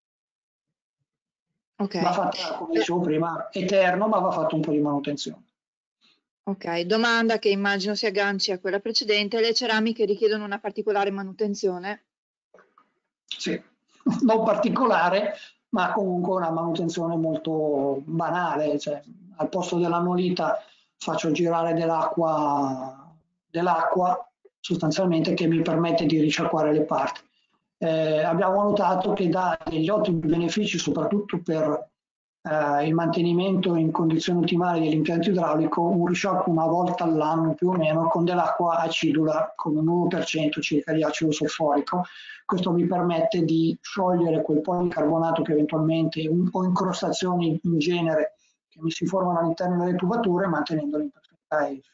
okay. va fatta, come dicevo prima, eterno, ma va fatto un po' di manutenzione. Ok, domanda che immagino si agganci a quella precedente: le ceramiche richiedono una particolare manutenzione? Sì, non particolare, ma comunque una manutenzione molto banale, cioè al posto della molita faccio girare dell'acqua dell'acqua sostanzialmente, che mi permette di risciacquare le parti. Eh, abbiamo notato che dà degli ottimi benefici soprattutto per eh, il mantenimento in condizioni ottimali dell'impianto idraulico, un risciacquo una volta all'anno più o meno con dell'acqua acidula con un uno per cento circa di acido solforico. Questo mi permette di sciogliere quel po' di carbonato che eventualmente o incrostazioni in genere che mi si formano all'interno delle tubature, mantenendole in perfetta efficienza.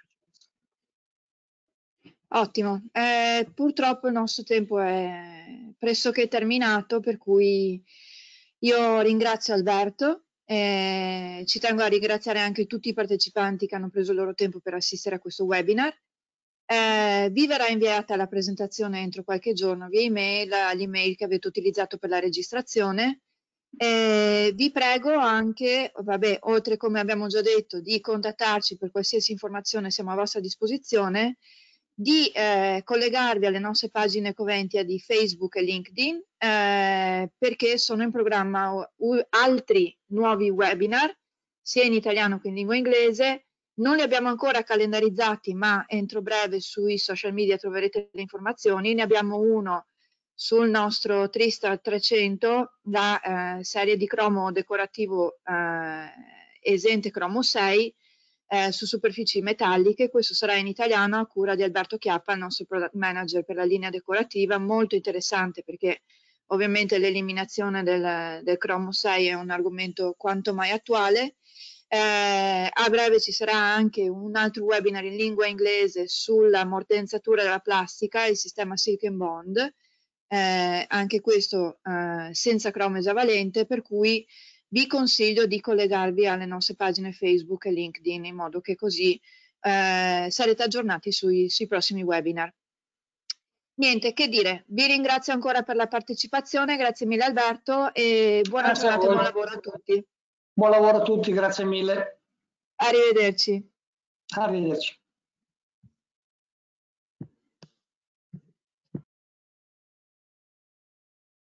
Ottimo, eh, purtroppo il nostro tempo è pressoché terminato, per cui io ringrazio Alberto e ci tengo a ringraziare anche tutti i partecipanti che hanno preso il loro tempo per assistere a questo webinar. Eh, vi verrà inviata la presentazione entro qualche giorno via email all'email che avete utilizzato per la registrazione. Eh, vi prego anche, vabbè, oltre come abbiamo già detto, di contattarci per qualsiasi informazione, siamo a vostra disposizione, di eh, collegarvi alle nostre pagine Coventia di Facebook e LinkedIn, eh, perché sono in programma altri nuovi webinar, sia in italiano che in lingua inglese. Non li abbiamo ancora calendarizzati, ma entro breve sui social media troverete le informazioni. Ne abbiamo uno sul nostro Tristar trecento, la eh, serie di cromo decorativo eh, esente cromo sei, eh, su superfici metalliche. Questo sarà in italiano a cura di Alberto Chiappa, il nostro product manager per la linea decorativa. Molto interessante perché ovviamente l'eliminazione del, del cromo sei è un argomento quanto mai attuale. Eh, a breve ci sarà anche un altro webinar in lingua inglese sull'ammortezzatura della plastica, il sistema Silk and Bond, eh, anche questo eh, senza cromo esavalente, per cui vi consiglio di collegarvi alle nostre pagine Facebook e LinkedIn in modo che così eh, sarete aggiornati sui, sui prossimi webinar. Niente, che dire, vi ringrazio ancora per la partecipazione, grazie mille Alberto e buona Grazie a giornata e voi. buon lavoro a tutti. Buon lavoro a tutti, grazie mille. Arrivederci. Arrivederci.